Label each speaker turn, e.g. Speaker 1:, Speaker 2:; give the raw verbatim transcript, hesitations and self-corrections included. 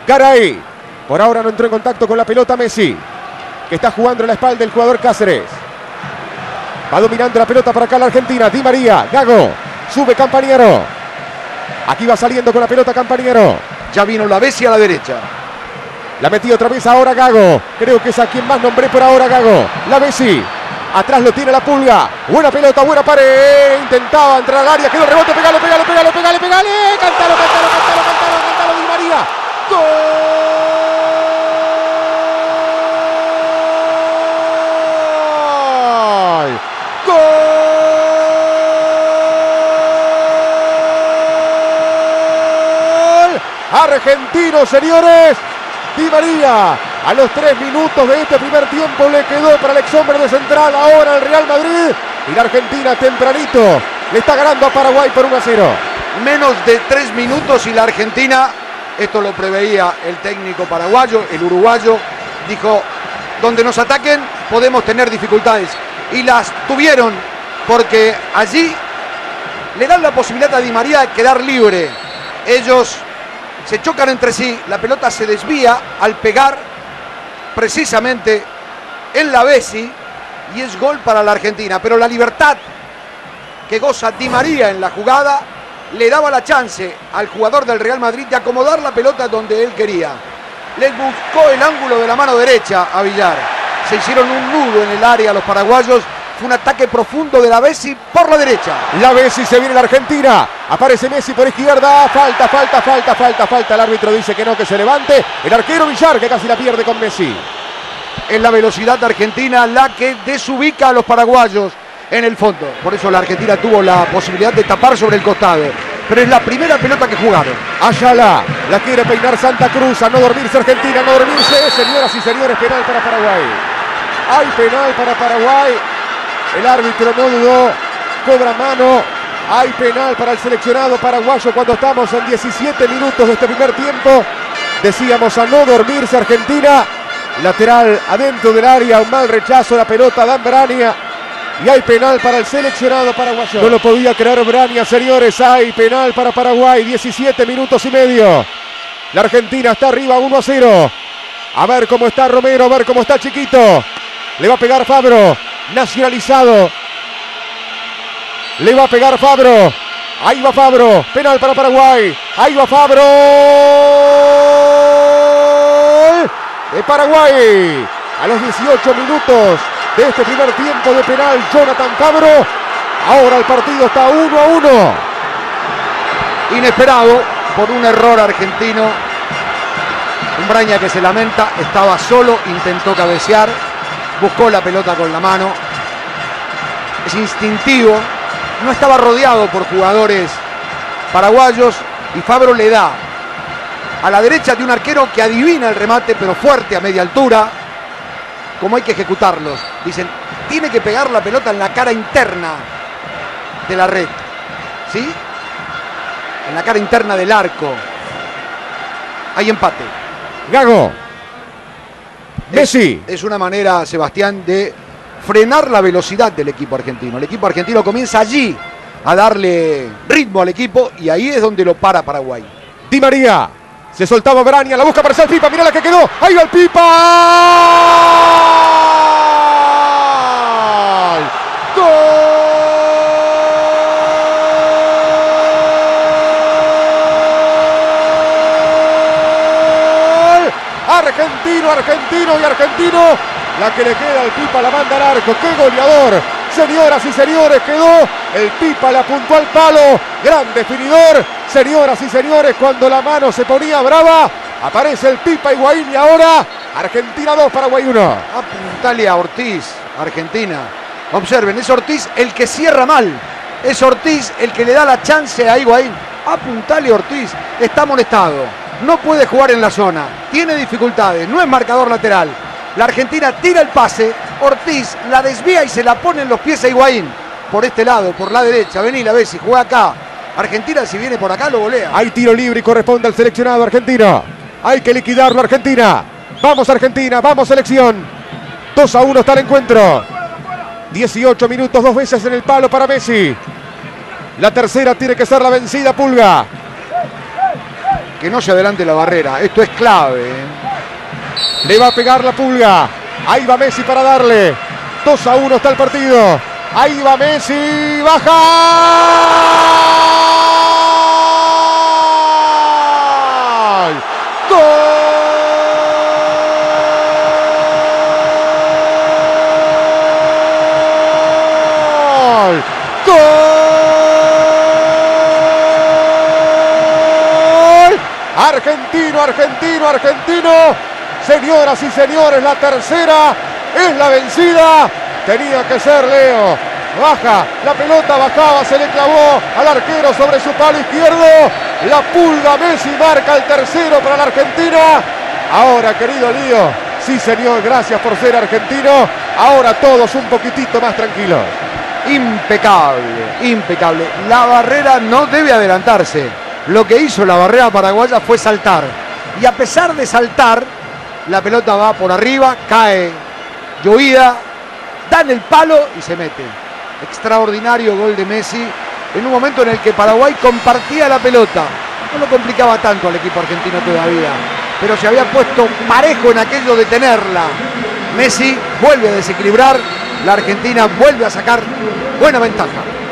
Speaker 1: Garay. Por ahora no entró en contacto con la pelota Messi, que está jugando en la espalda del jugador Cáceres. Va dominando la pelota para acá la Argentina. Di María, Gago. Sube Campañaro. Aquí va saliendo con la pelota Campañaro.
Speaker 2: Ya vino la Bessi a la derecha.
Speaker 1: La metió otra vez ahora Gago. Creo que es a quien más nombré por ahora, Gago. La Bessi. Atrás lo tiene la Pulga. Buena pelota, buena pared. Intentaba entrar al área. Quedó el rebote. Pegalo, pegalo, pegalo, pegalo, pegale. Cántalo, cántalo, cántalo, cántalo, cántalo, Di María. ¡Gol! Argentino, señores. Di María, a los tres minutos de este primer tiempo le quedó para el ex hombre de central ahora el Real Madrid. Y la Argentina tempranito le está ganando a Paraguay por uno a cero.
Speaker 2: Menos de tres minutos y la Argentina, esto lo preveía el técnico paraguayo, el uruguayo, dijo, donde nos ataquen podemos tener dificultades. Y las tuvieron, porque allí le dan la posibilidad a Di María de quedar libre. Ellos se chocan entre sí, la pelota se desvía al pegar precisamente en la Bessi y es gol para la Argentina. Pero la libertad que goza Di María en la jugada le daba la chance al jugador del Real Madrid de acomodar la pelota donde él quería. Les buscó el ángulo de la mano derecha a Villar. Se hicieron un nudo en el área los paraguayos. Fue un ataque profundo de la Bessi por la derecha.
Speaker 1: La Bessi, se viene la Argentina. Aparece Messi por izquierda. Falta, falta, falta, falta, falta. El árbitro dice que no, que se levante. El arquero Villar, que casi la pierde con Messi.
Speaker 2: Es la velocidad argentina la que desubica a los paraguayos en el fondo. Por eso la Argentina tuvo la posibilidad de tapar sobre el costado. Pero es la primera pelota que jugaron.
Speaker 1: Ayala, la quiere peinar Santa Cruz. A no dormirse Argentina, a no dormirse. Señoras y señores, penal para Paraguay. Hay penal para Paraguay. El árbitro no dudó, cobra mano. Hay penal para el seleccionado paraguayo cuando estamos en diecisiete minutos de este primer tiempo. Decíamos a no dormirse Argentina. Lateral adentro del área, un mal rechazo, la pelota Dan Brania. Y hay penal para el seleccionado paraguayo. No lo podía creer Brania, señores. Hay penal para Paraguay, diecisiete minutos y medio. La Argentina está arriba uno a cero. A ver cómo está Romero, a ver cómo está Chiquito. Le va a pegar Fabro. Nacionalizado. Le va a pegar Fabro. Ahí va Fabro. Penal para Paraguay. Ahí va Fabro. De Paraguay. A los dieciocho minutos de este primer tiempo de penal, Jonathan Fabro. Ahora el partido está uno a uno.
Speaker 2: Inesperado por un error argentino. Un Braña que se lamenta. Estaba solo, intentó cabecear. Buscó la pelota con la mano. Es instintivo. No estaba rodeado por jugadores paraguayos. Y Fabro le da a la derecha de un arquero que adivina el remate, pero fuerte a media altura. Como hay que ejecutarlos. Dicen, tiene que pegar la pelota en la cara interna de la red. ¿Sí? En la cara interna del arco. Hay empate.
Speaker 1: Gago. Messi.
Speaker 2: Es, es una manera, Sebastián, de frenar la velocidad del equipo argentino. El equipo argentino comienza allí a darle ritmo al equipo y ahí es donde lo para Paraguay.
Speaker 1: Di María. Se soltaba Brania, la busca para hacer Pipa. Mirá la que quedó. Ahí va el Pipa. Argentino, argentino y argentino. La que le queda al Pipa la manda al arco. ¡Qué goleador! Señoras y señores, quedó. El Pipa la apuntó al palo. Gran definidor. Señoras y señores, cuando la mano se ponía brava, aparece el Pipa Higuaín y ahora Argentina dos, Paraguay uno.
Speaker 2: Apuntale a Ortiz, Argentina. Observen, es Ortiz el que cierra mal. Es Ortiz el que le da la chance a Higuaín. Apuntale a Ortiz. Está molestado. No puede jugar en la zona. Tiene dificultades. No es marcador lateral. La Argentina tira el pase. Ortiz la desvía y se la pone en los pies a Higuaín. Por este lado, por la derecha. Vení, la ves y juega acá. Argentina, si viene por acá, lo golea.
Speaker 1: Hay tiro libre y corresponde al seleccionado argentino. Hay que liquidarlo, Argentina. Vamos, Argentina. Vamos, selección. dos a uno está el encuentro. dieciocho minutos, dos veces en el palo para Messi. La tercera tiene que ser la vencida, Pulga.
Speaker 2: que no se adelante la barrera. Esto es clave. ¿eh?
Speaker 1: Le va a pegar la Pulga. Ahí va Messi para darle. dos a uno está el partido. Ahí va Messi. Baja. ¡Gol! ¡Gol! Argentino, argentino, argentino. Señoras y señores, la tercera es la vencida. Tenía que ser Leo. Baja, la pelota bajaba, se le clavó al arquero sobre su palo izquierdo. La Pulga Messi marca el tercero para la Argentina. Ahora, querido Lío, sí señor, gracias por ser argentino. Ahora todos un poquitito más tranquilos.
Speaker 2: Impecable, impecable. La barrera no debe adelantarse. Lo que hizo la barrera paraguaya fue saltar. Y a pesar de saltar, la pelota va por arriba, cae llovida, da en el palo y se mete. Extraordinario gol de Messi en un momento en el que Paraguay compartía la pelota. No lo complicaba tanto al equipo argentino todavía, pero se había puesto parejo en aquello de tenerla. Messi vuelve a desequilibrar, la Argentina vuelve a sacar buena ventaja.